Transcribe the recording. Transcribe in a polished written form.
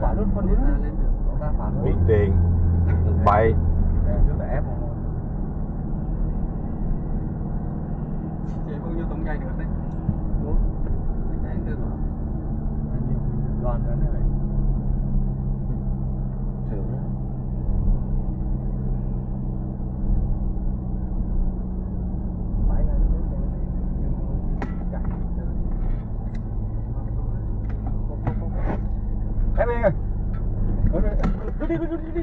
phá luôn con ta lên được, con ta phá luôn. Bị tiền bay. Trước là ép không. Chị bao nhiêu tấm cây được đấy? Đúng. Đấy được rồi. Nhiều đoàn nữa này. Sướng. Máy này nó chạy. Em ơi. Đi.